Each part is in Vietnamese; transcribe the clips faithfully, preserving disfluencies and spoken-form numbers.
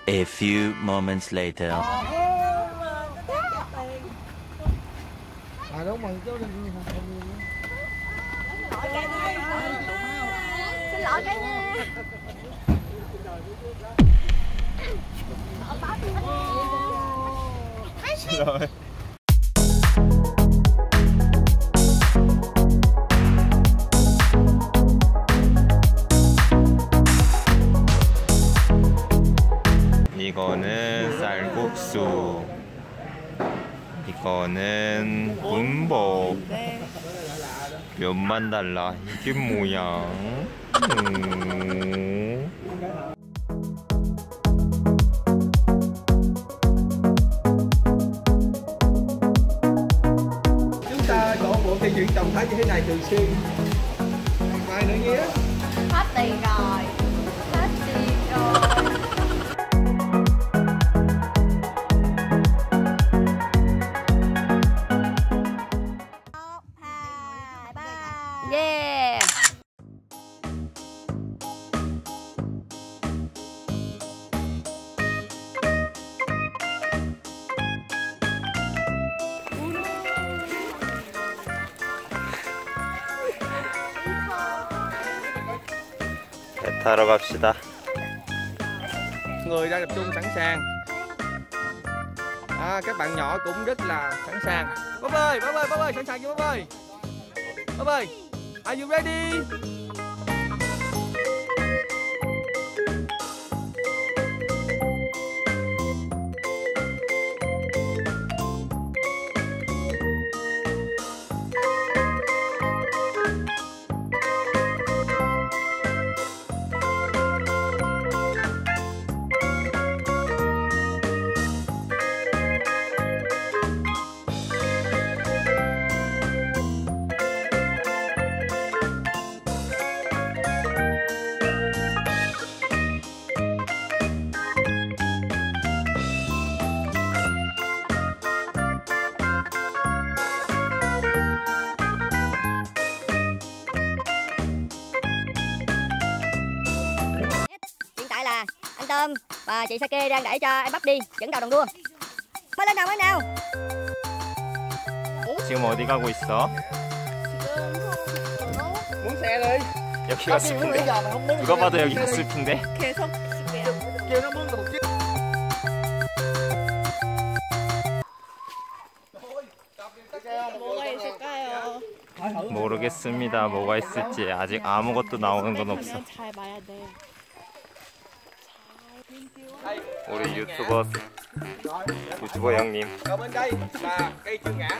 A few moments later. À đúng rồi, chú Linh. Xin lỗi cái nha. Xin lỗi. 이거는 쌀국수, 이거는 군복. 면만 달라. 이게 뭐야? 음. Chúng ta có bộ cây chuyện động thái như thế này thường xuyên. Mai nữa nhé. Hết tiền rồi. Hết tiền rồi. Yeah. 배 타러 갑시다. Người đang tập trung sẵn sàng. À, các bạn nhỏ cũng rất là sẵn sàng. Bố ơi, bố ơi, bố ơi, sẵn sàng chưa bố ơi? Bố ơi, are you ready? Anh Tôm và chị Sake đang đẩy cho em Bắp đi dẫn đầu đoàn đua. Mới lên nào, mới nào. 지금 어디 가고 있어? muốn xe đi. 여기가 숲인데. 누가 봐도 여기가 숲인데. 계속 숲이야. kia nó muốn một chiếc. 뭐가 있을까요? 모르겠습니다. 뭐가 있을지 아직 아무것도 나오는 건 없어. 잘 봐야 돼. 우리 유튜버 유튜버 형님. Ở bên đây là cây chưa ngã.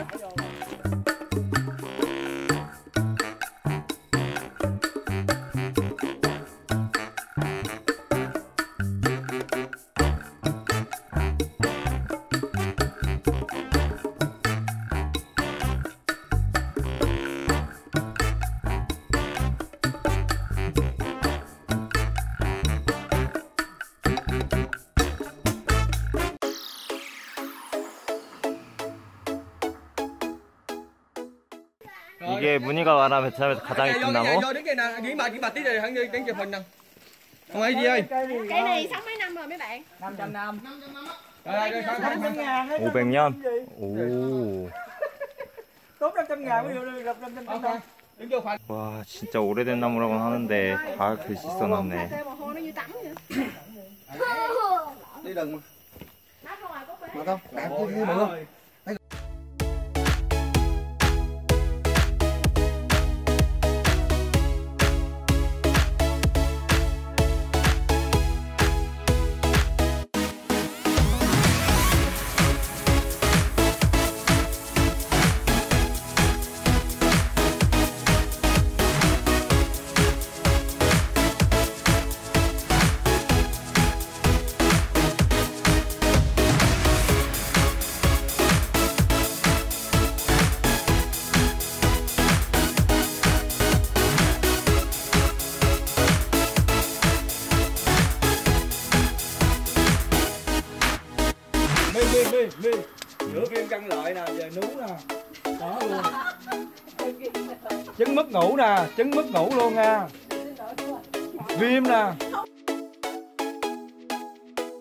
이게 문희가 말한 베트남에서 가장 예쁜 나무? Đứng cây nào, Diễn bà, Diễn bà tí rồi hẳn đứng chụp hình nè. Không ai gì ơi. Cây này sống mấy năm rồi mấy bạn? năm trăm năm. Rồi rồi rồi. 오백 년? 오. Tốt năm trăm ngàn ví dụ được năm trăm năm. Đứng vô khoảnh. 와, 진짜 오래된 나무라고 하는데 다 글씨 써놨네. Đi đừng mà. Mà không, đạp chứ đi mượn. Mi, mi, nửa viên căng lợi nè, giờ nú nè. Đó luôn. Trứng mất ngủ nè, trứng mất ngủ luôn nha. Viêm nè.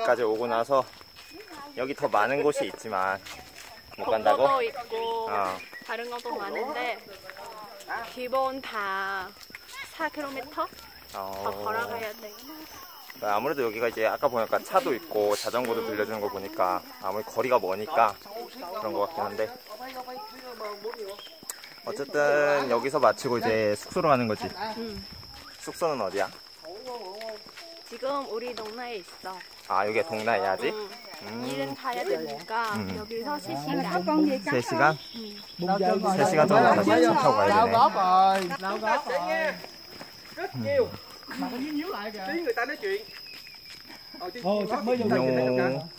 여기까지 오고 나서 여기 더 많은 곳이 있지만 못 간다고? 도 있고 어. 다른 것도 많은데 기본 다 사 킬로미터 더 어. 걸어가야 돼. 아무래도 여기가 이제 아까 보니까 차도 있고 자전거도 빌려주는 거 보니까 아무리 거리가 머니까 그런 것 같긴 한데 어쨌든 여기서 마치고 이제 숙소로 가는 거지. 응. 숙소는 어디야? 지금 우리 동네에 있어. 아 여기 동나야 아직? 응. 음. 일은 가야 되니까 음. 여기서 세 시간. 세 시간? 응. 세 시간 정도 다시 차 타고 가야 되네. rồi, nào góp rồi. Rất nhiều. Mà có nhíu nhíu lại kìa. Tiếng người ta nói chuyện. Ờ, tiếng Ồ, chắc mới vô đây thì 안녕. cả.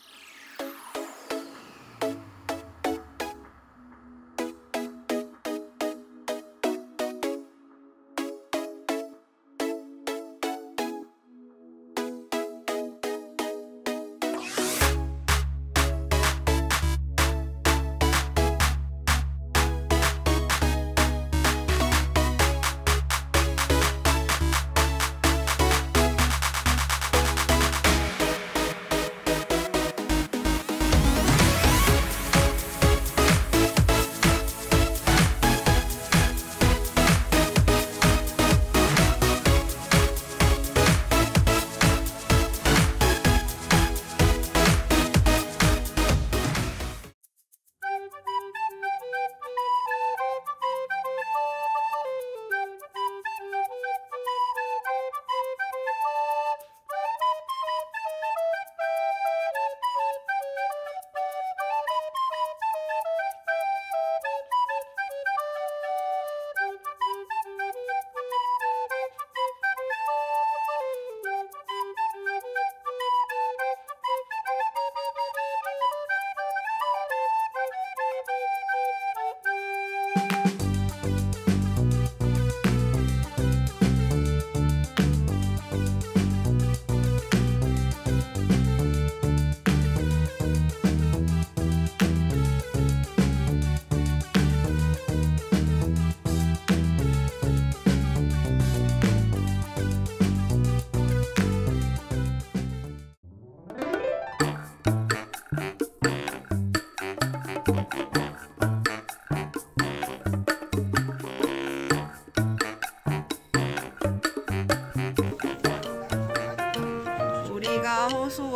우리가 호수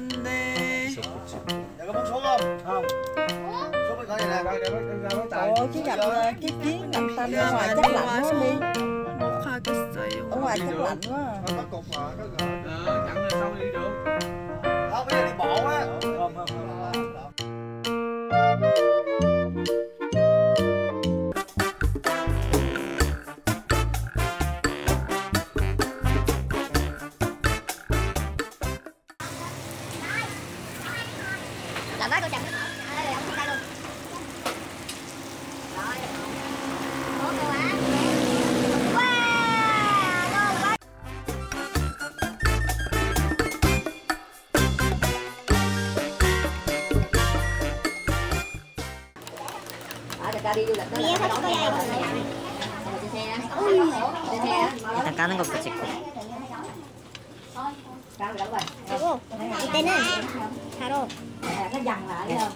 왔는데 Dạ có muốn xuống không? Không. Xuống đi coi này nè, coi để ra mới tại. Ồ, chứ gặp cái chuyến làm xanh ở ngoài chắc lạnh quá đi. 가겠어요. Ở ngoài chắc lạnh quá. À. Có cục mà, có gỡ. Ờ, chặn lên sau đi được. Không, bây giờ đi bộ á. Không, không, không. Làm bác cô chặt. Đây là ông tay luôn. Rồi. Cố cô á. Wow! Ngon quá. Ở người ta đi du lịch đó. Nghĩa có đây. Trên xe á. Trên xe á. 일단 까는 것부터 찍고. Ủa, 이때는 바로 Nó dằn lại rồi.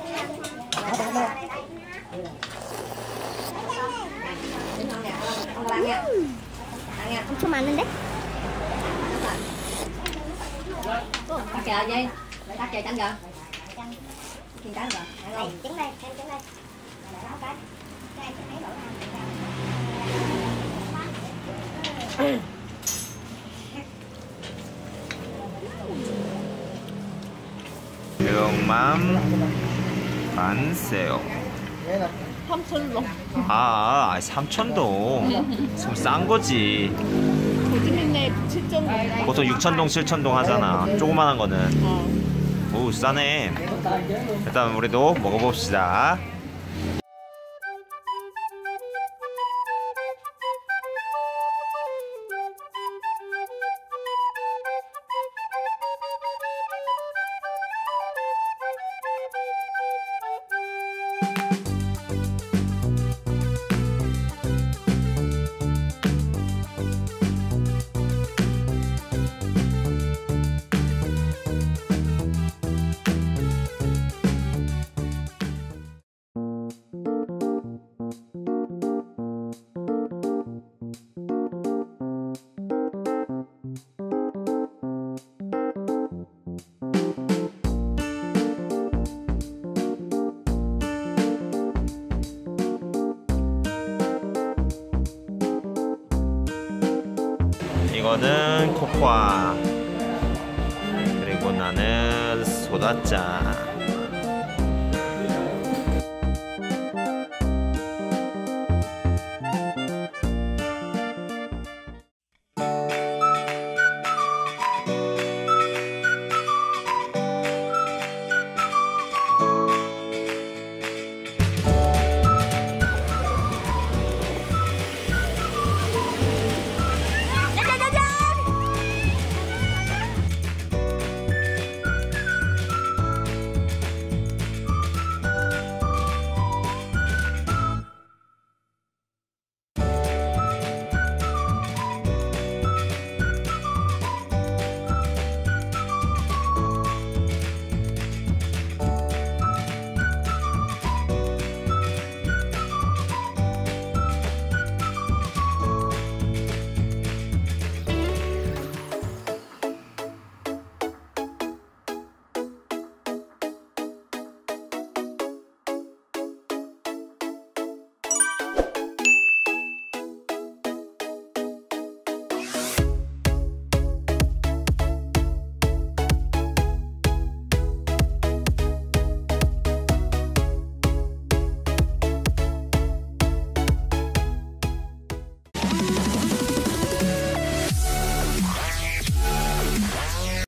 엄청 많은데? Tắt chờ gì? Tắt chờ tránh rồi. Thì tránh rồi. Đây, trứng đây, thêm trứng đây. Đó cái. Cái thấy đổ ra. 명맘 반세요. 삼천동. 아, 삼천동. 좀 싼 거지. 고집있네. 칠천동. 보통 육천동, 칠천동 하잖아. 조그만한 거는. 오, 싸네. 일단 우리도 먹어봅시다. 이거는 코코아. 그리고 나는 소다짜.